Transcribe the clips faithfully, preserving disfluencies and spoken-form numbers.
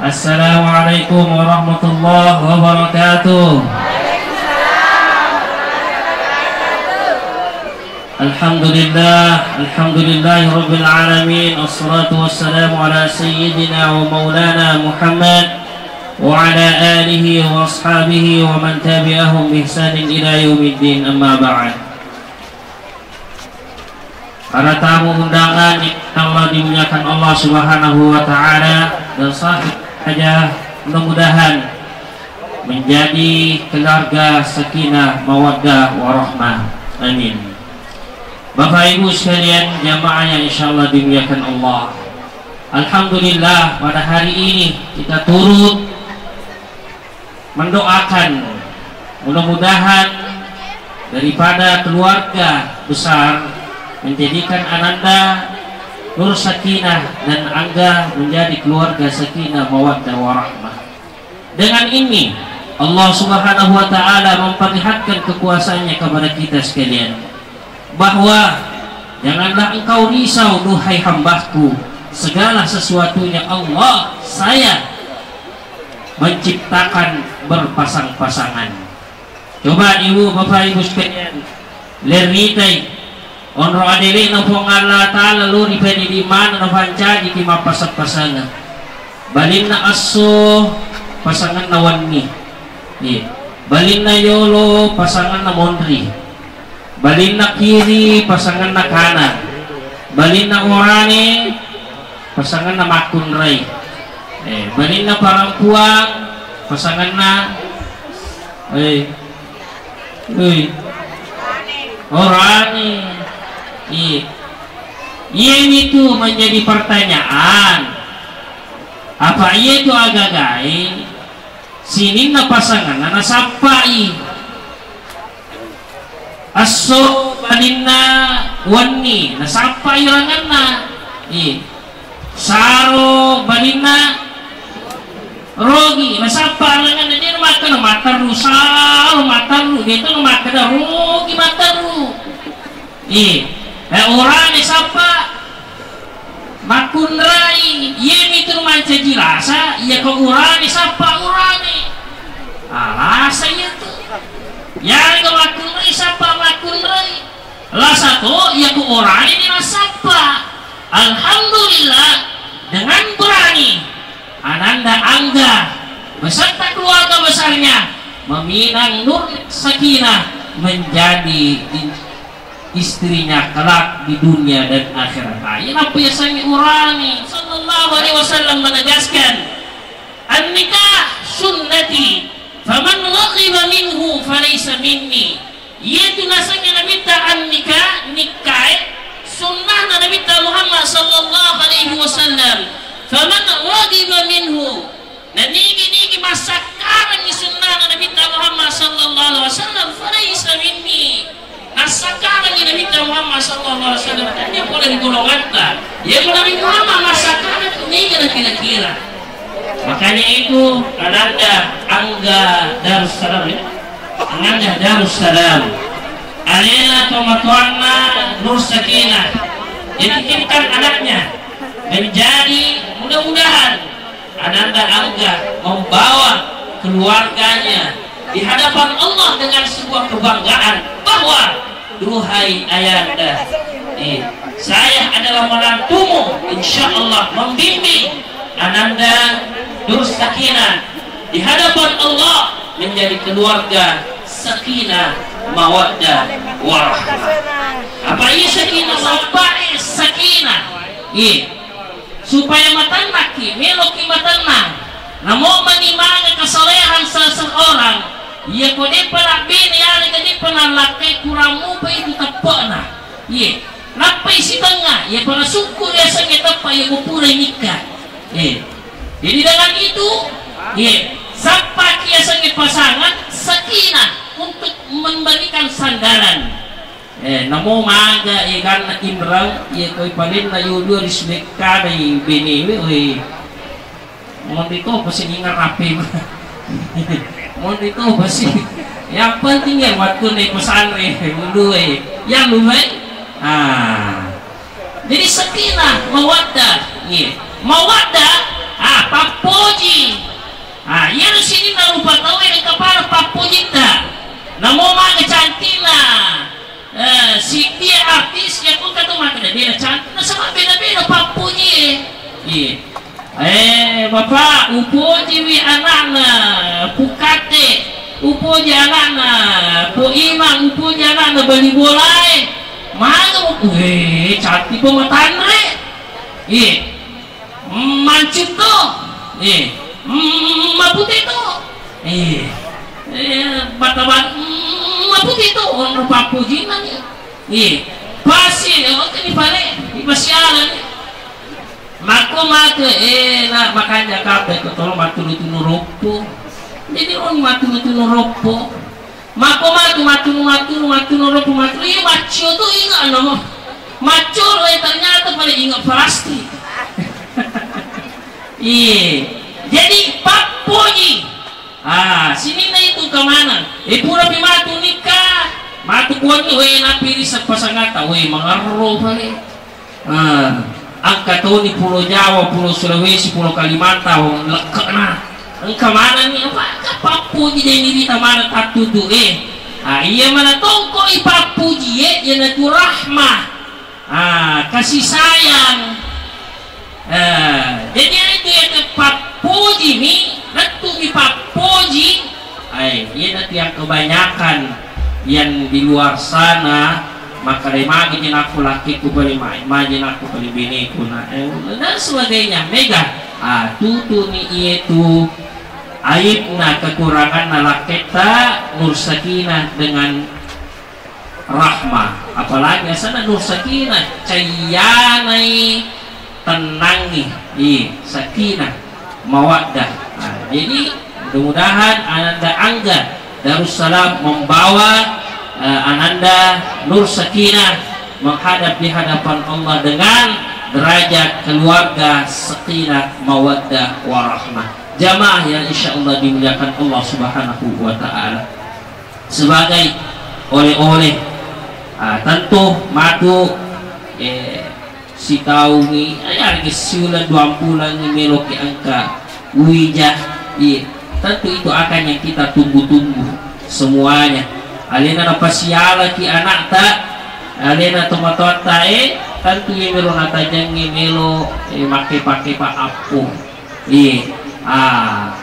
Assalamualaikum warahmatullahi wabarakatuh. Alhamdulillah, alhamdulillahi rabbil alamin. Assalatu wassalamu ala sayyidina wa maulana Muhammad wa ala alihi wa ashabihi wa man tabi'ahum bi ihsanin ila yaumiddin, amma ba'd. Para tamu undangan yang Allah dimuliakan Allah Subhanahu wa taala, dan sahib saja mudah-mudahan menjadi keluarga sakinah mawaddah warahmah. Amin. Bapak Ibu sekalian, jamaah yang insyaallah dimuliakan Allah, alhamdulillah pada hari ini kita turut mendoakan mudah-mudahan daripada keluarga besar menjadikan Ananda Nur Sakinah dan Angga menjadi keluarga sakinah mawaddah warahmah. Dengan ini Allah Subhanahu wa taala memperlihatkan kekuasaannya kepada kita sekalian, bahwa janganlah engkau risau duhai hambaku, segala sesuatunya Allah saya menciptakan berpasang-pasangan. Coba ibu bapak ibu sekalian leritai onro adewe no pong Allah ta'ala luri pedi di mana no panca di kima pasak-pasangan balin na aso pasangan na wanni, yeah. Balin na yolo pasangan na mondri, balin na kiri pasangan na kanan, balin na orane pasangan na makunray, eh, balin na parangpuang pasangan na eh, eh, orane. Iya, ini tuh menjadi pertanyaan. Apa iya itu agak gaib? Sini na pasangan na nasampai aso balina wani nasampai rangan na. Iya, saro balina rogi nasampai rangan na dia makan mataru saro mataru gitu makan rogi mataru. Iya. Eh orang ni siapa makunrai ye mitur manca jirasa ya kau orang ni siapa orang ni alasa ya tu ya kau makunrai siapa makunrai lah satu ya kau orang ni siapa. Alhamdulillah dengan berani Ananda Angga beserta keluarga besarnya meminang Nur Sakinah menjadi istrinya kelak di dunia dan akhirat. Ini apa yang sangat urani. Sallallahu alaihi wasallam menegaskan, an-nikah sunnati, faman raghiba minhu falaysa minni. Yaitu nasanya Nabi ta an-nikah, nikah sunnah Nabi ta Muhammad sallallahu alaihi wasallam. Faman raghiba minhu. Dan ini masakan ni sunnah Nabi ta Muhammad sallallahu alaihi wasallam falaysa minni. Nah sekarang ini Nabi Muhammad sallallahu alaihi wasallam dia boleh digolongan tak? Ya Nabi Muhammad masakan ini kira-kira. Makanya itu Ananda Angga Darussalam, Ananda Darussalam, Alena Tomatuana Nur Sakinah, jadikan anaknya menjadi mudah-mudahan Ananda Angga membawa keluarganya di hadapan Allah dengan sebuah kebanggaan bahwa duhai ayanda, eh, saya adalah menantumu, insya Allah membimbing Ananda Nur Sakinah di hadapan Allah menjadi keluarga sakinah mawaddah warahmah. Apa ini sakinah mawaddah sakinah? Eh, supaya matanak ki meloki matanak, namun menimang kesalehan seseorang. Ia kau dia pernah bini, ada dia pernah lakai kurang mupa itu tepakna. Ia, lapai si tengah, ia pernah suku dia sangat tepak, ia kupura nikah. Ia, jadi dengan itu, ia, sampai ia sangat pasangan sakinah untuk memberikan sandaran. Eh, namo maga ia kan imrang, ia kau paling na yudo risbeka dari bini, weh, mau diko pasti ingat rapi mah. Mau itu pasti yang penting ya waktu naik pesantren dulu eh yang lumayan. Ah, jadi sakinah mawaddah, yeah. Mawaddah ah papuji ah iya di sini na lupa tahu yang kepala papuji tak namo mga cantina eh, si dia artis ya pun kata maka dia cantik na sama beda-beda papuji iya eh bapak upuji wi anakna pukate upuji anakna po imang upuji anakna bali bolai mana weh cantik pemetaan re iya mancung tuh eh maputi tuh eh eh batabat maputi tuh orang papuji nani eh pasti oh ini pare ipasialan mako mako eh nak makanya kabeh ketolong matulu-tulu ropo jadi orang matulu-tulu ropo mako mako matulu matulu matulu ropo matulu iya macio tuh ingat nama maco eh ternyata paling ingat plastik. Iya, jadi papuji. Ah, sini na itu kemana? Eh pura pimatu nikah, matu kuat ni, weh napiri sa pasangata, weh mangarro pale. Ah, angka to ni Pulau Jawa, Pulau Sulawesi, Pulau Kalimantan, lekak na. Ang kemana ni? Apa papuji dia ni kita mana tatu tu eh? Ah, iya mana tongko ipapuji eh, yang itu rahmah. Ah, kasih sayang. Uh, jadi itu yang papuji nih, nanti papuji, ay, ya nanti yang kebanyakan yang di luar sana, maka dari magi aku laki ku beli main, magi aku beli bini ku na, eh, dan sebagainya, mega, ah, tutu nih itu aib na kekurangan nalaketa nur sakinah dengan rahmah, apalagi sana nur sakinah cayanai tenangi di sakinah mawaddah. Nah, jadi mudah-mudahan Ananda Angga Darussalam membawa uh, Ananda nur sakinah menghadap di hadapan Allah dengan derajat keluarga sakinah mawaddah warahmah. Jamaah yang insya Allah dimuliakan Allah Subhanahu wa Ta'ala, sebagai oleh-oleh uh, tentu madu eh, si tahu ni ayah lagi siulan dua bulan ni melok ke angka wijah iya tentu itu akan yang kita tunggu-tunggu semuanya. Alena apa siala ki anak tak alena tomatota eh tentu yang melo nata jangi melo eh make pakai pak apu iya ah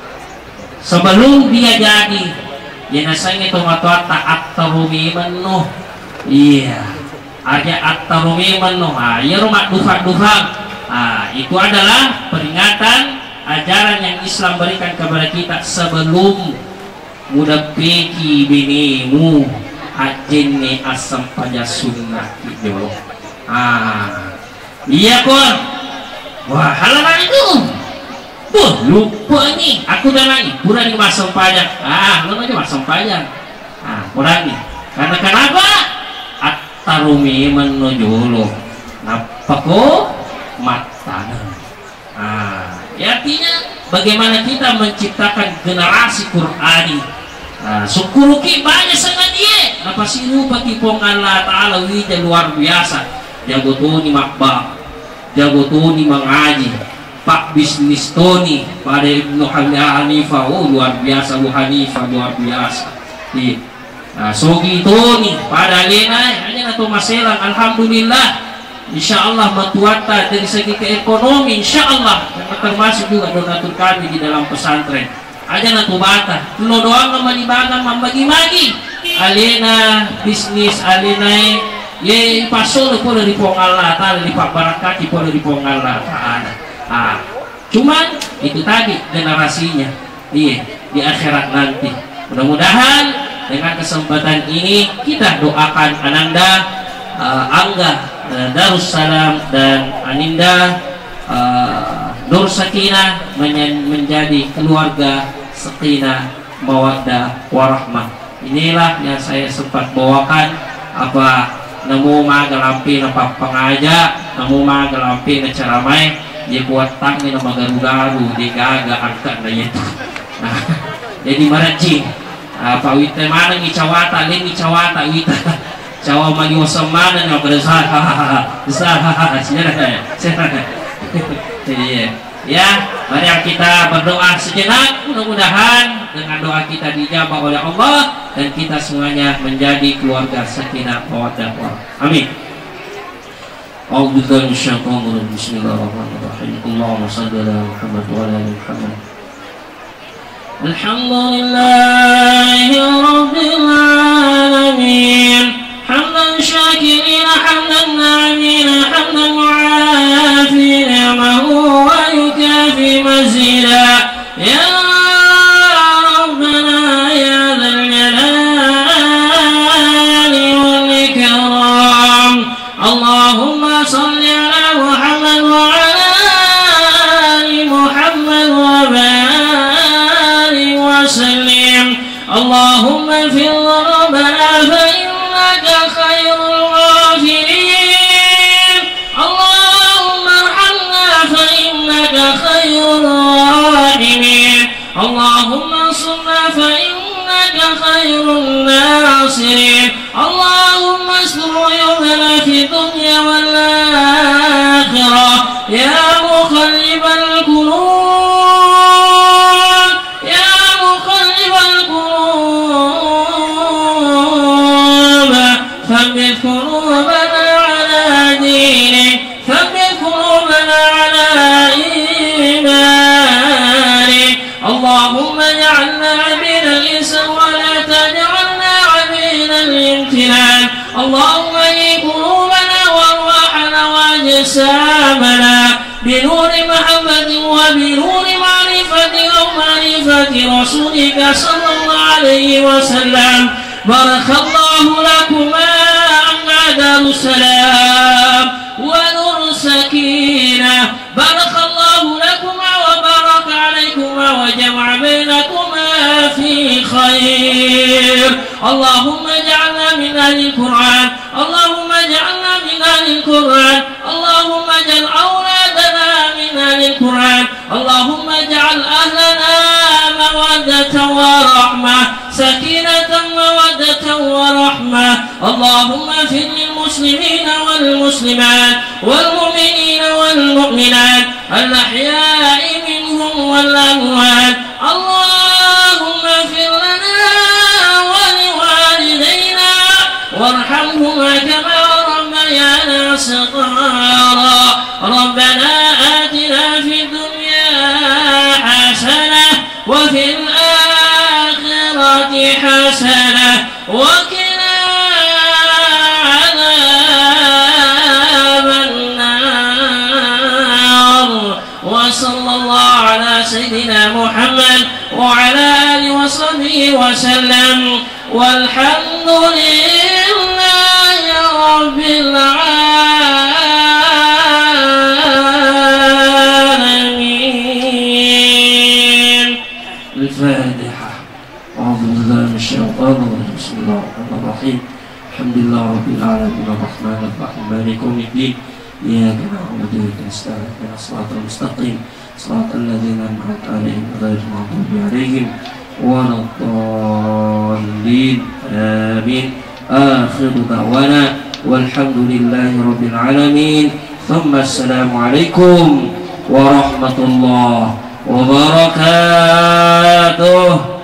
sebelum dia jadi ya nasanya tomatota at-tarumi menuh iya aja at-tarumi menuh ah ya rumah dufa-dufa ah itu adalah peringatan ajaran yang Islam berikan kepada kita sebelum muda peki binimu ajinni asam pada sunnah itu ah iya kon wah halaman itu tuh lupa nih aku udah nanya kurang nih masam pajak ah lo aja masam pajak ah kurang nih karena kenapa at-tarumi menuju lo napa kok mata ah ya artinya bagaimana kita menciptakan generasi Qur'ani. Nah, syukuruki banyak sangat dia. Apa sih lupa kipong Allah Ta'ala wija luar biasa. Jago tuni makbah, jago tuni mengaji, pak bisnis tuni pada Ibnu Hanifah, oh luar biasa, Abu Hanifah luar biasa. Di, nah, sogi tuni pada lena hanya atau masalah, alhamdulillah. Insya Allah matuata dari segi keekonomi, insya Allah termasuk juga donatur kami di dalam pesantren. Aja natu bata, lo doang nama di bata membagi-bagi. Alena bisnis, alena ye pasol po dari Allah Taala di pak barakati po dari Allah Taala. Ah, cuman itu tadi generasinya, iya di akhirat nanti. Mudah-mudahan dengan kesempatan ini kita doakan Ananda uh, Angga Darussalam dan Aninda uh, Nur Sakinah menjadi keluarga sakinah mawaddah warahmah. Inilah yang saya sempat bawakan apa nemu magalampi apa pengaja nemu magalampi na caramai dia buat tangi nama garu-garu dia gaga angkat na itu nah jadi maraji apa wita mana ngicawata lini cawata wita Jawa magi wasamana yang bersah hahaha besar hahaha sejarah sejarah iya Ya, mari kita berdoa sejenak, mudah-mudahan dengan doa kita dijabah oleh Allah dan kita semuanya menjadi keluarga sakinah mawaddah warahmah. Amin. A'udzubillahi minasyaitonir rajim. Bismillahirrahmanirrahim. Allahumma shalli ala Muhammad wa ala ali Muhammad. Alhamdulillahi rabbil alamin. Hamdan syakirina hamdan na'imina hamdan mu'afi ni'amahu wa yukafi mazida. Ya Rabbana ya dzal jalali wal ikram. Allahumma salli ala Muhammad wa ala ali Muhammad wa barik wa sallim. Allahumma ighfir lana fa innaka khairul ghafirin. Allahumma arhamna fa innaka khairur rahimin. Allahumma ansurna fa innaka khairun nasirin. Allahumma astur uyubana fi dunya wal akhirah. Ya muqallibal qulub, ya muqallibal qulub, thabbit qulubana ala dinik, thabbit qulubana ala imanik. Allahumma ja'alna 'abida al-ihsan wa la taj'alna 'abida al-imtinan. Allahumma ihdi qulubana wa arwahana wa ajsamana binuri mahabbatin wa binuri ma'rifati wa ma'rifati rasulika sallallahu alaihi wasallam. Barakallahu lakuma anna darussalam wa nur sakinah. Barakallahu lakuma wa baraka alaikuma wa jama'a bainakuma fi khair. Allahumma ja'alna min ahli al-Qur'an. Allahumma ja'alna min ahli al-Qur'an. Allahumma ja'al awladana min ahli al-Qur'an. Allahumma ja'al ahlana mawaddatan wa rahmah, sakinatan mawaddatan wa rahmah. Allahumma fil muslimina wal muslimat wal mu'minina wal mu'minat al-ahya'i minhum wal amwat. Allahumma fil lana wa liwalidayna warhamhuma kama rabbayana saghara. Rabbana atina fid dunya hasanah wa fil akhirati hasanah wa qina adzaban nar. Wa sallallahu ala sayyidina Muhammad wa ala alihi wa sahbihi wa sallam. Walhamdulillahi rabbil alamin. Al-Fatiha. A'udzu billahi minasyaitonir rajim. Bismillahirrahmanirrahim. Alhamdulillah rabbil alamin arrahmanir rahim maliki yaumiddin. Iyyaka na'budu wa iyyaka nasta'in ihdinas siratal mustaqim siratal ladzina an'amta 'alaihim ghairil maghdubi 'alaihim waladdallin. Amin. Akhiru da'wana walhamdulillahi rabbil alamin. Thumma assalamu alaikum warahmatullahi wabarakatuh.